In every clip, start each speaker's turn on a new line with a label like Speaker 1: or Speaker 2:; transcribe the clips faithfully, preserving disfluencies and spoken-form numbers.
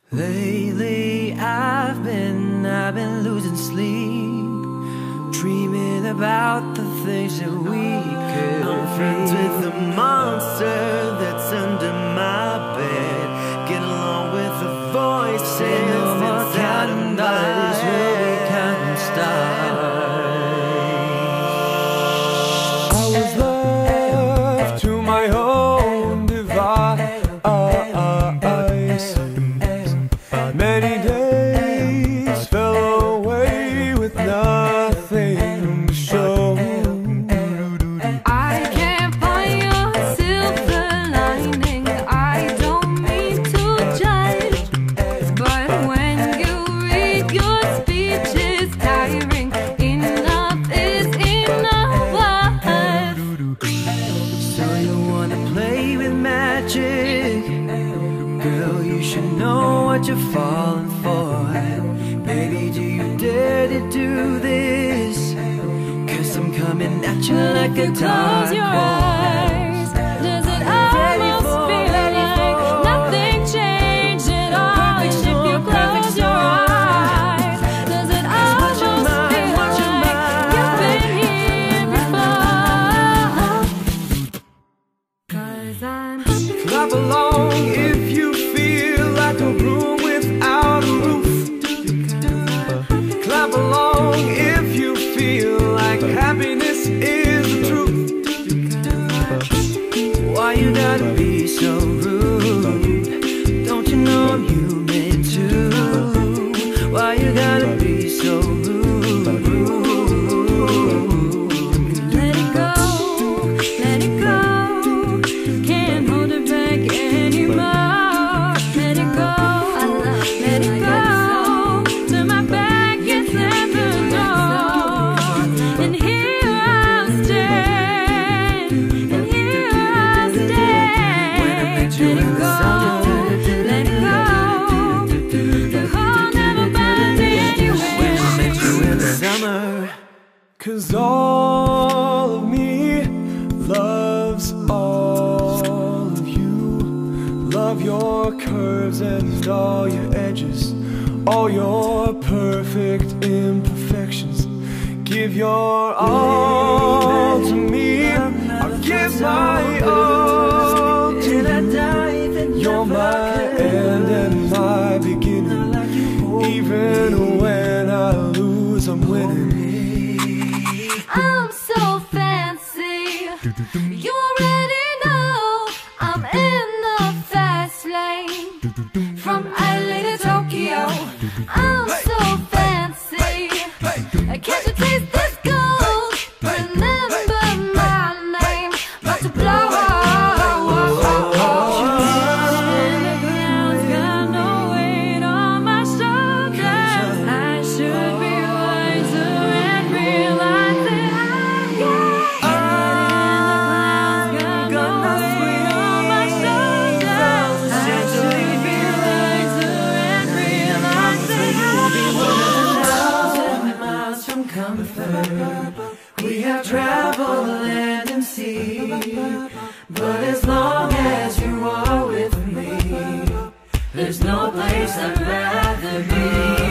Speaker 1: Lately I've been, I've been losing sleep, dreaming about the things that we could be. I'm friends with the monster that's under my bed, get along with the voices inside of my head. Really can't stop.
Speaker 2: I was left to my own device. Many days fell away with nothing to show.
Speaker 3: I can't find your silver lining. I don't mean to judge, but when you read your speech is tiring. Enough is enough.
Speaker 1: So you wanna play with magic? Girl, you should know what you're falling for. Baby, do you dare to do this? Cause I'm coming at you like a dark
Speaker 3: Close your eyes. Does it almost feel like nothing changed at all? If you close your eyes, does it almost feel like you've been here before? Cause I'm
Speaker 2: Clap along if you feel like a room without a roof. Clap along if you feel like happiness is the truth.
Speaker 1: Why you gotta be so rude? Don't you know I'm human too? Why you gotta be so rude?
Speaker 3: let it go, let it go. Can't hold it back anymore. Let it go, let it go. To my back, it's never known. And here I'll stand, and here I'll stand. Let it go, let it go. The cold never bothered me anyway.
Speaker 1: In the summer,
Speaker 2: Cause all of me loves all of you. Love your curves and all your edges, all your perfect imperfections. Give your all to me, I'll give my all to you. You're my end and my beginning. Even when I lose, I'm winning.
Speaker 3: I'm so fancy. You already know I'm in the fast lane. From L A to Tokyo, I'm so fancy. Can't you taste this gold? Remember my name, about to blow. And the clouds got no weight on my shoulders. I should be wiser and realize that I've got it. And the clouds got no weight on my shoulders. I should be wiser and realize that I've got it.
Speaker 1: miles from comfort, we have traveled land and sea. But as long as you are with me, there's no place I'd rather be.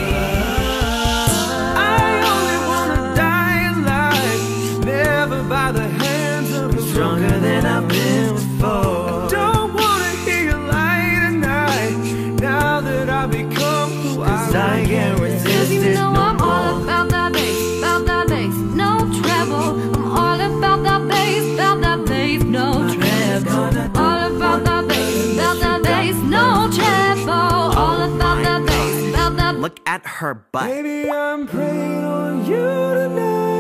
Speaker 2: I only wanna die alive, never by the hands of a
Speaker 1: Stronger than I've been before.
Speaker 2: Don't wanna hear your light at night, now that I've become who
Speaker 1: Cause
Speaker 2: I
Speaker 1: I can't resist
Speaker 3: You
Speaker 1: it
Speaker 3: know
Speaker 1: no
Speaker 3: I'm all
Speaker 1: more.
Speaker 3: about that bass, about that bass, no treble. I'm all about that bass, about that bass, no treble. All about that bass, about that bass, no treble. All about that bass, about that.
Speaker 1: Look at her butt.
Speaker 2: Baby, I'm praying on you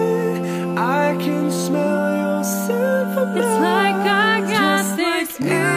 Speaker 2: tonight. I can smell your scent from
Speaker 3: It's like I got
Speaker 2: just
Speaker 3: this
Speaker 2: like